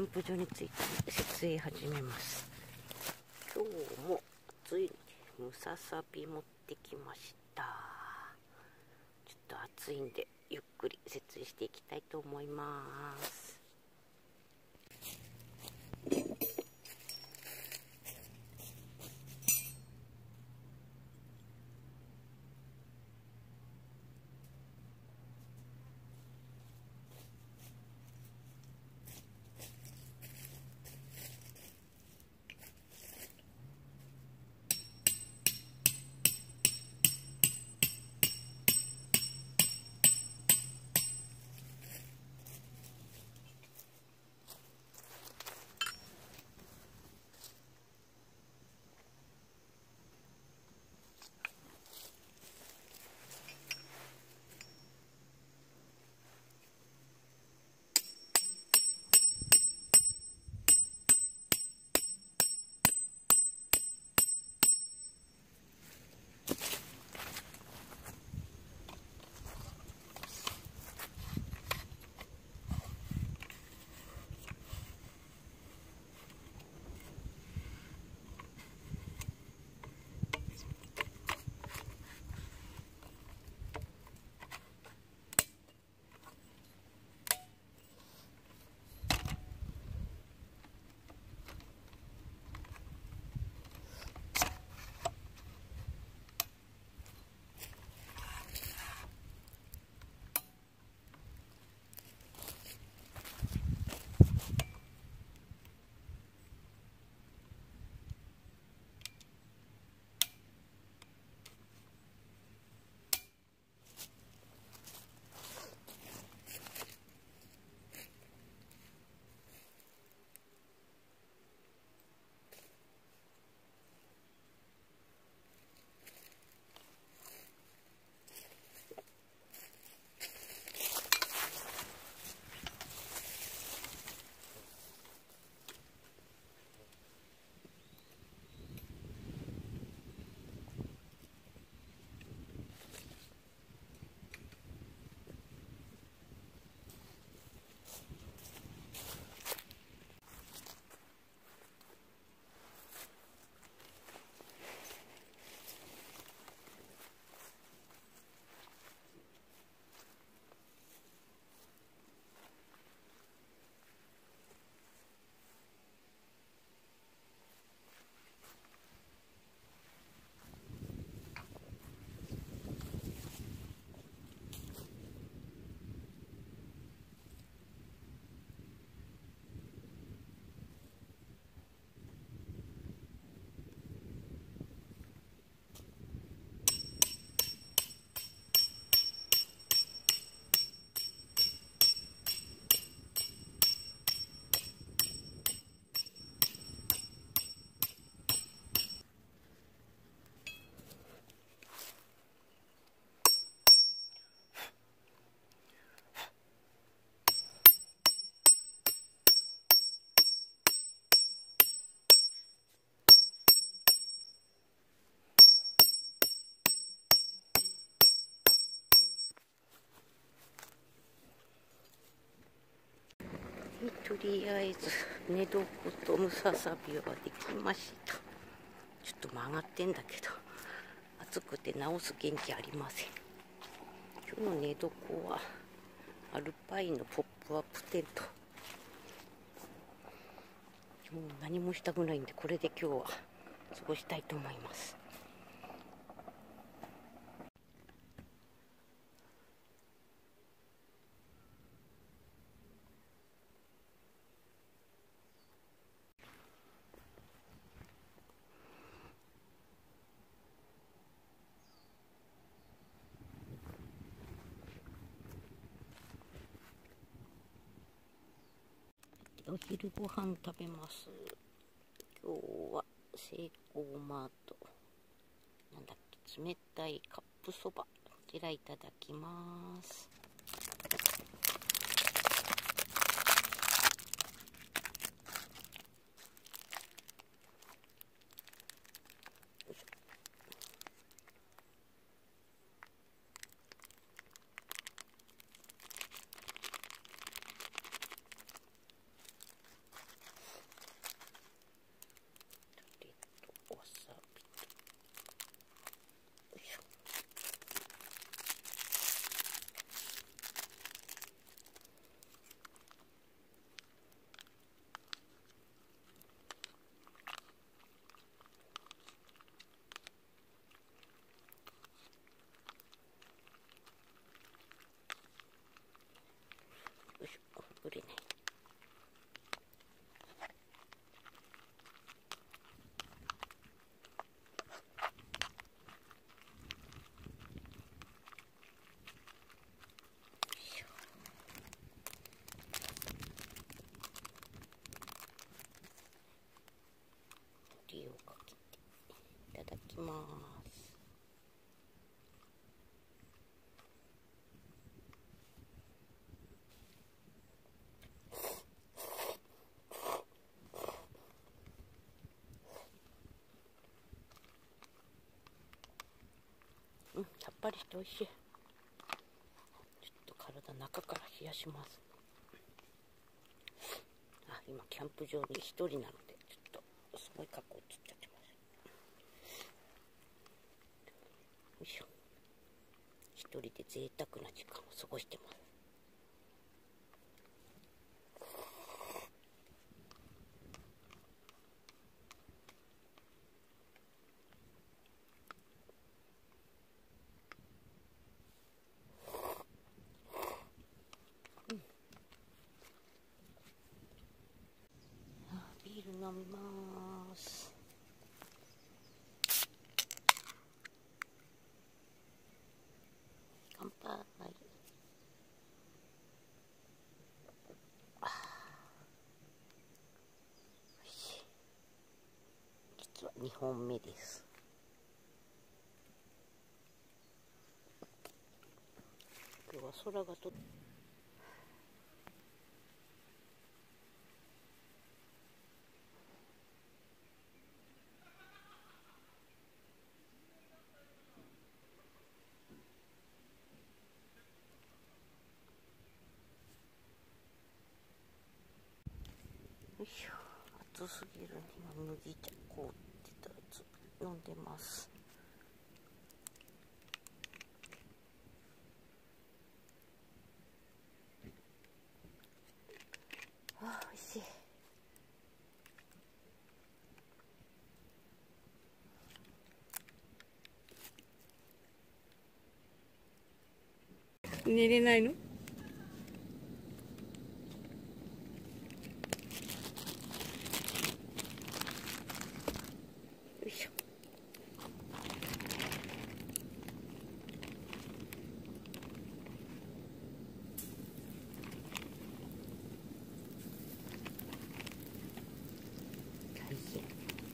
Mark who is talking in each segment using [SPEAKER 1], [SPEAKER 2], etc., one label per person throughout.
[SPEAKER 1] ンプ場について設営始めます。今日も暑いのでムササビ持ってきました。ちょっと暑いんでゆっくり設営していきたいと思います。とりあえず寝床とムササビはできました。ちょっと曲がってんだけど暑くて直す元気ありません。今日の寝床はアルパインのポップアップテント。もう何もしたくないんでこれで今日は過ごしたいと思います。お昼ご飯食べます。今日はセイコーマートなんだっけ、冷たいカップそば、こちらいただきます。 作れない。をかけていただきます。さっぱりして美味しい。ちょっと体中から冷やします。今キャンプ場に一人なのでちょっとすごい格好つっちゃってます。よいしょ。一人で贅沢な時間を過ごしてます。ビール飲みます。乾杯。実は2本目です。今日は空がとよいしょ。暑すぎる。今麦茶凍ってたやつ飲んでます。美味しい。寝れないの？よいしょ。大変。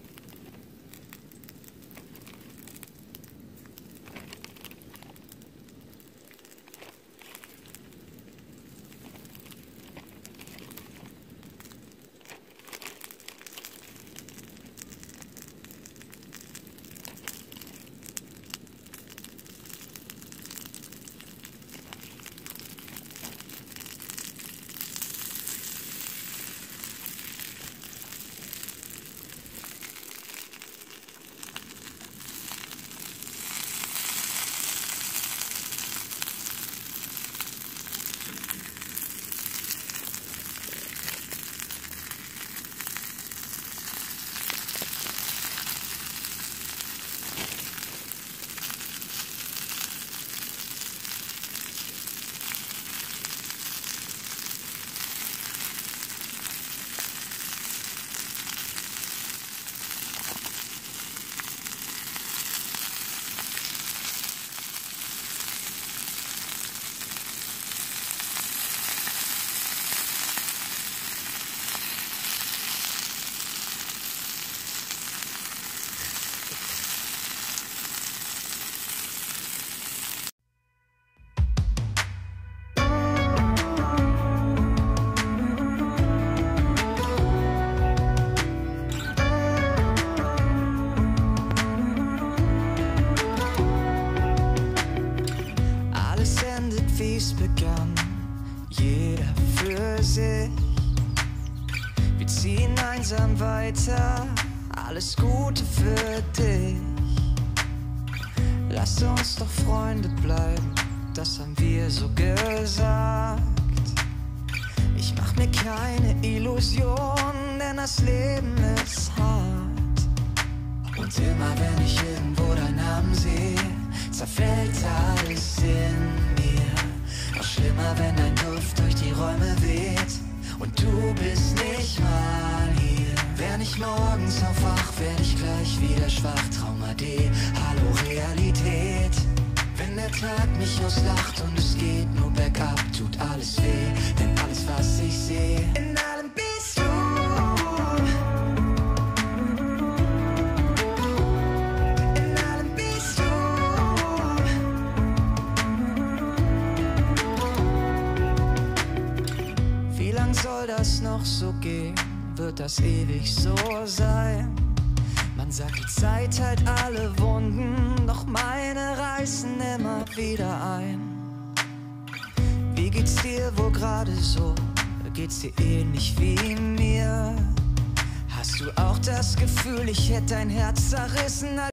[SPEAKER 2] Begann, jeder für sich. Wir ziehen einsam weiter, alles Gute für dich. Lass uns doch Freunde bleiben, das haben wir so gesagt. Ich mach mir keine Illusionen, denn das Leben ist hart. Und immer wenn ich irgendwo deinen Namen sehe, zerfällt alles in mir. Noch schlimmer, wenn dein Duft durch die Räume weht und du bist nicht mal hier. Wenn ich morgens aufwach, werd ich gleich wieder schwach. Trauma D, hallo Realität. Wenn der Tag mich auslacht und es geht nur bergab, tut alles weh, denn alles, was ich sehe, in allem bist du. In allem bist du. Wie lang soll das noch so gehen? Wird das ewig so sein? Man sagt, die Zeit heilt alle Wunden, doch meine reißen immer wieder ein. Wie geht's dir wohl gerade so? Geht's dir ähnlich wie mir? Hast du auch das Gefühl, ich hätte dein Herz zerrissen?